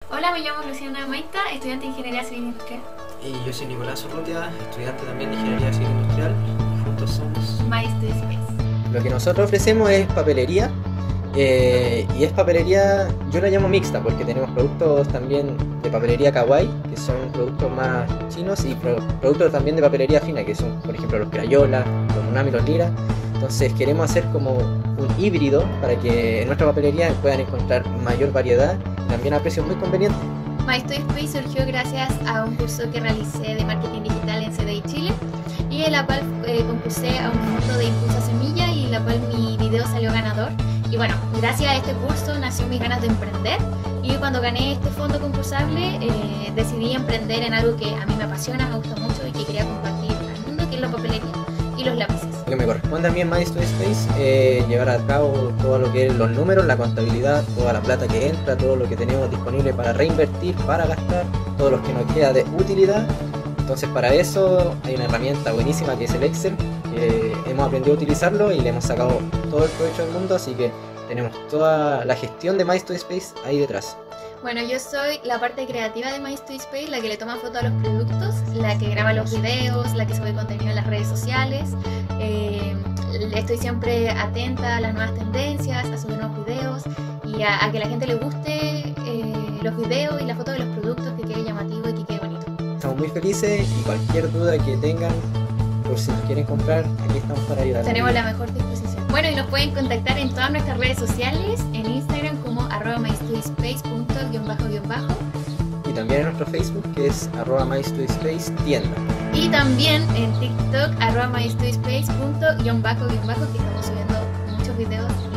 Hola, me llamo Luciana Maita, estudiante de Ingeniería Civil Industrial. Y yo soy Nicolás Urrutia, estudiante también de Ingeniería Civil Industrial, y juntos somos MyStudySpace. Lo que nosotros ofrecemos es papelería, y es papelería, yo la llamo mixta porque tenemos productos también de papelería kawaii, que son productos más chinos, y productos también de papelería fina, que son por ejemplo los Crayola, los Munami, los Lira. Entonces queremos hacer como un híbrido para que en nuestra papelería puedan encontrar mayor variedad y también a precios muy convenientes. MyStudySpace surgió gracias a un curso que realicé de marketing digital en CDI Chile, y en la cual concursé a un fondo de Impulso a Semilla, y en la cual mi video salió ganador. Y bueno, gracias a este curso nació mis ganas de emprender, y cuando gané este fondo concursable decidí emprender en algo que a mí me apasiona, me gusta mucho y que quería compartir al mundo, que es la papelería y los lápices. Lo que me corresponde a mí en MyStudySpace llevar a cabo todo lo que es los números, la contabilidad, toda la plata que entra, todo lo que tenemos disponible para reinvertir, para gastar, todo lo que nos queda de utilidad. Entonces para eso hay una herramienta buenísima que es el Excel, que hemos aprendido a utilizarlo y le hemos sacado todo el provecho del mundo, así que tenemos toda la gestión de MyStudySpace ahí detrás. Bueno, yo soy la parte creativa de MyStudySpace, la que le toma foto a los productos, la que graba los videos, la que sube contenido en las redes sociales. Estoy siempre atenta a las nuevas tendencias, a subir nuevos videos y a que a la gente le guste los videos y la foto de los productos, que quede llamativo y que quede bonito. Estamos muy felices y cualquier duda que tengan, por si nos quieren comprar, aquí estamos para ayudar. Tenemos la mejor disposición. Bueno, y nos pueden contactar en todas nuestras redes sociales, en Instagram como @mystudySpace.__, y también en nuestro Facebook, que es @MyStudySpace tienda. y también en TikTok @mystudySpace.__, que estamos subiendo muchos videos